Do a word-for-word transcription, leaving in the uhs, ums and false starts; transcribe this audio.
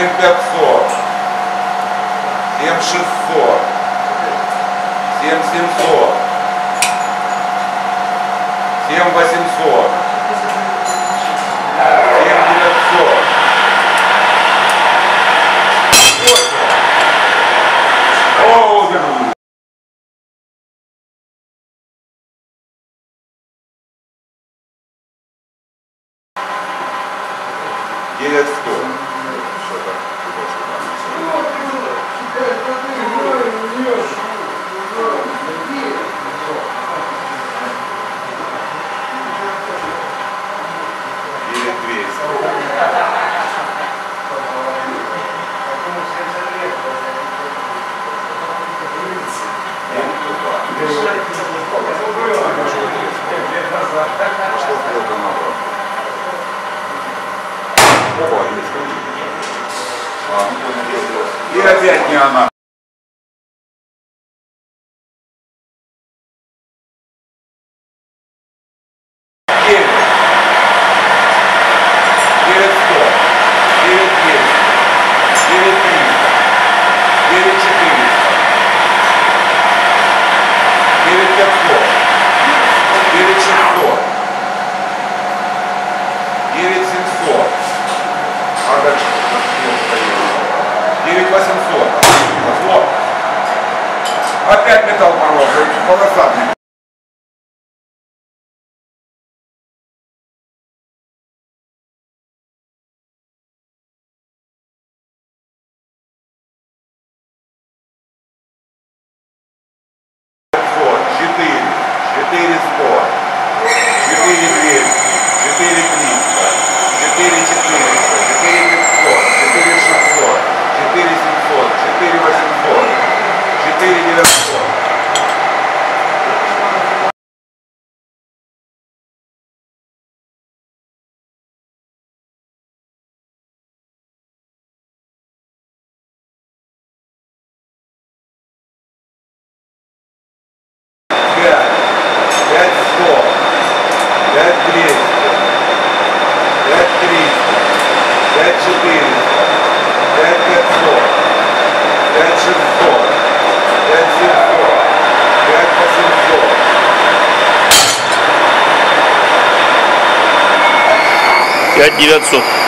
семь пятьсот, семь шестьсот, семь семьсот, семь восемьсот, семь девятьсот, о, девять сто. девять двести. И опять не она. девять. девять сто. девять двести. девять триста. девять четыреста. девять пятьсот. девять шестьсот. девять семьсот. А дальше девять восемьсот. Вот. Опять металл порвался, полосатый. четыре, четыре сто, четыре двести, четыре триста, четыре четыреста, четыре пятьсот, четыре шестьсот, четыре семьсот, четыре восемьсот, четыре девятьсот. пять сто, пять двести, пять триста, пять четыреста, пять пятьсот, пять шестьсот, пять семьсот, пять восемьсот. пять девятьсот.